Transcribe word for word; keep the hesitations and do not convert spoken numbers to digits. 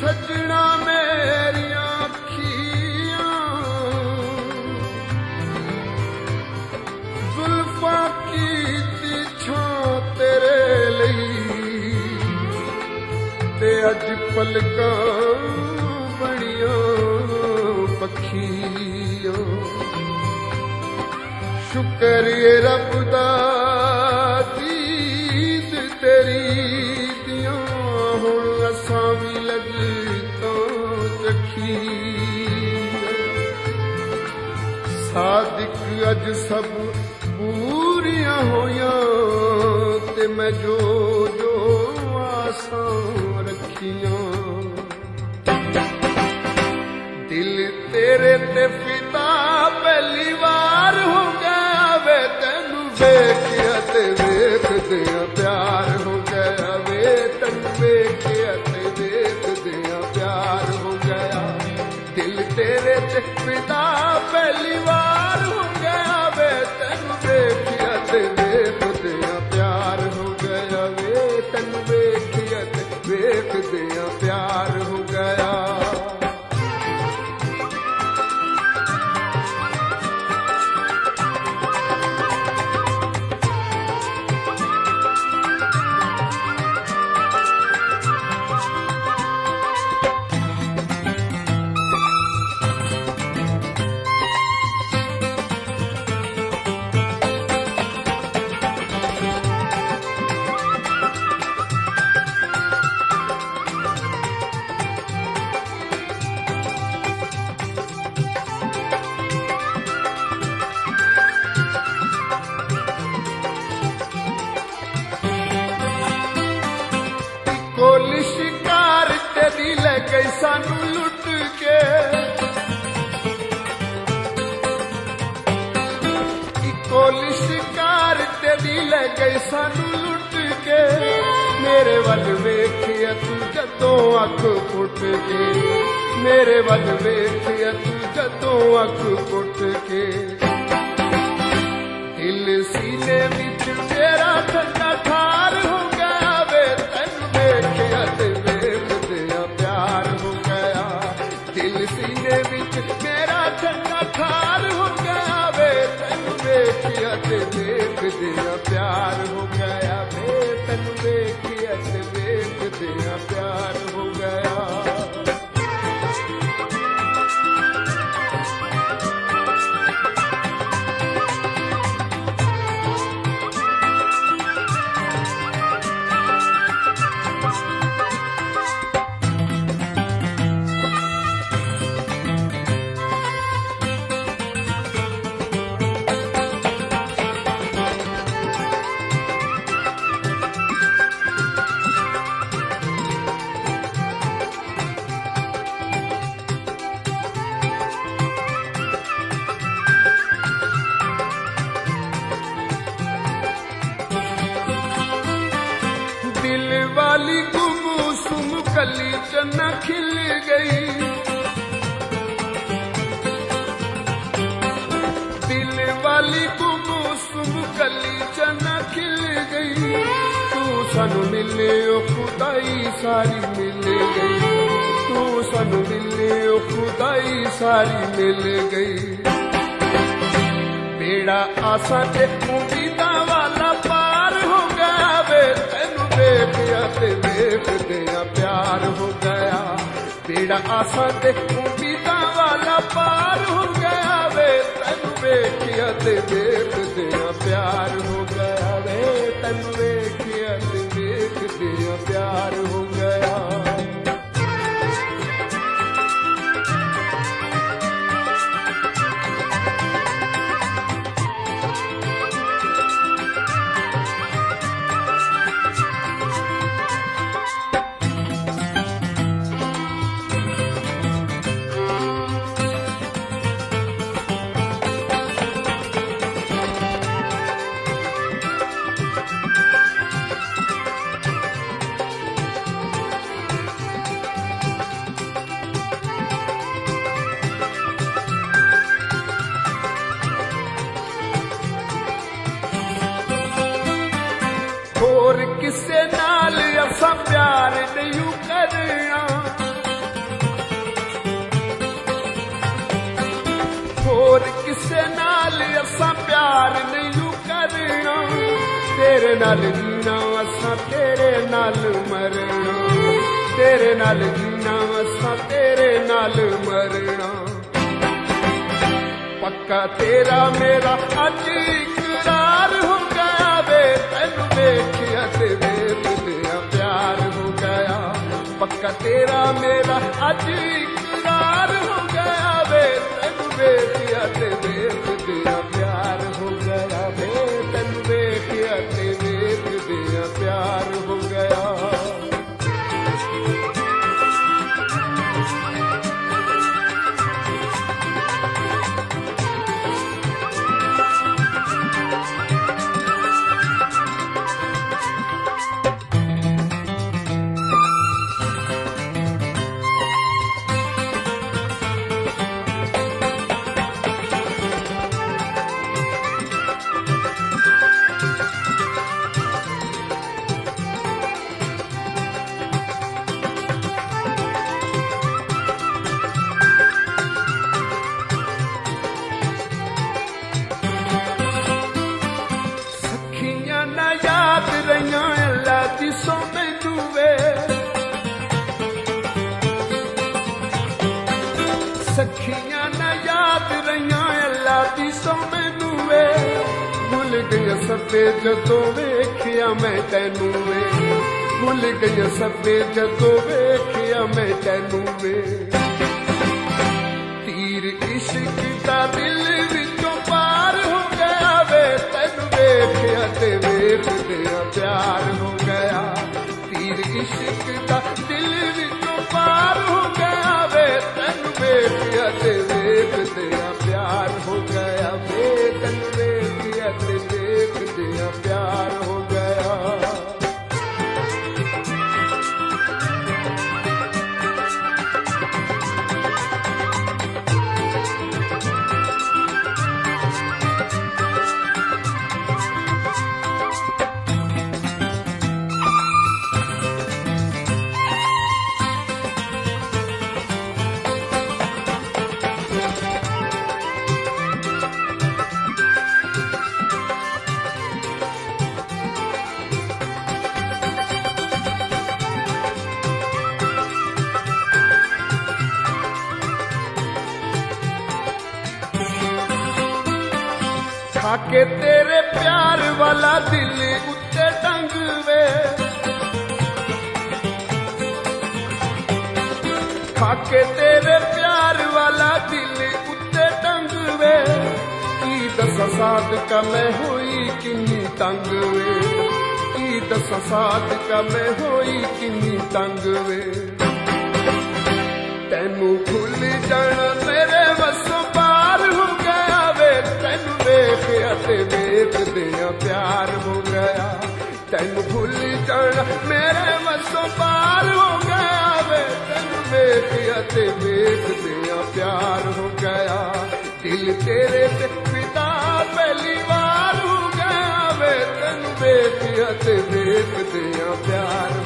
सजना मेरिया अखियां जुल्फा कीती छां तेरे लई ते अज पलकां बणियां पखियां शुक्र ये रब दा दीद तेरी दियां हुण असां भी लगतां चखियां सादिक अज सब पूरियां होयां ते मैं जो जो आसां रखियां दिल तेरे ते फिदा पहली बार हो गया वे तेनू वेखिया ते वेखदियां प्यार हो गया वे तेनू वेखिया ते वेखदियां प्यार हो गया दिल तेरे ते फिदा पहली बार हो गया वे तेनू वेखिया ते वेखदियां प्यार हो गया वे तेनू वेखिया ते वेखदियां प्यार हो गया कोली शिकार तेरी ले गई सानू लुट के कोली शिकार तेरी ले गई सानू लुट के मेरे वल वेखिया तू जदों अख पुट के मेरे वल वेखिया तू जदों अख पुट के दिल सीने विच मेरा ठंडा ठार हो गया वे तेनू वेखिया ते वेखदियां प्यार हो गया दिल सीने विच मेरा ठंडा ठार हो गया वे तेनू वेखिया ते वेखदियां प्यार हो गया वे तेनू वेखिया ते वेखदियां प्यार हो गया दिल वाली गुमसुम कली चन्ना खिल गई दिल वाली गुमसुम कली चन्ना खिल गई तू सानू मिले ओ खुदाई सारी मिल गई तू सानू मिले ओ खुदाई सारी मिल गई बेड़ा आसा ते उम्मीदां वाला पार हो गया वे तेनू वेखिया ते वेखदियां प्यार हो गया बेड़ा आसा ते उम्मीदां वाला पार हो गया वे तेनू वेखिया ते वेखदियां प्यार हो गया वे तेनू वेखिया ते वेखदियां प्यार हो गया तेरे नाल जीना असां तेरे नाल मरना, तेरे नाल जीना असां तेरे नाल मरना। पक्का तेरा मेरा अज इकरार हो गया वे, तैनू वेखिया ते वेखदिया प्यार हो गया। पक्का तेरा मेरा अज इकरार हो गया वे, तैनू वेखिया ते वेखदिया प्यार हो गया वे, तैनू वेखिया ते वेखदिया प्यार हो गया। सखियां न याद रहिया अल्लाह दी सौ मैनू वे, भुल गई सबे जदों वेखिया मैं तैनू वे, भुल गई सबे जदों वेखिया मैं तैनू वे। तीर इश्क दा दिल विचों पार हो गया वे, तैनू वेखिया ते वेखदिया प्यार हो गया। तीर इश्क दा दिल विचों पार हो गया वे, तैनू वेखिया ते वेखदिया प्यार हो गया वे, तैनू वेखिया ते वेखदिया प्यार हो गया। खाके तेरे प्यार वाला दिल उत्ते टंग वे, खाके तेरे प्यार वाला दिल उत्ते टंग वे। की दसा साथ का मैं होई किन्नी तंग वे, की दसा साथ का मैं होई किन्नी तंग वे। तैनू भूल जाना मेरे वसों पार हो गया वे, तैनू वेखिया ते वेखदिया प्यार हो गया। तैनू भूल जाना मेरे वसों पार हो गया वे, तैनू वेखिया ते वेखदिया प्यार हो गया। दिल तेरे ते फिदा पहली बार हो गया वे, तैनू वेखिया ते वेखदिया प्यार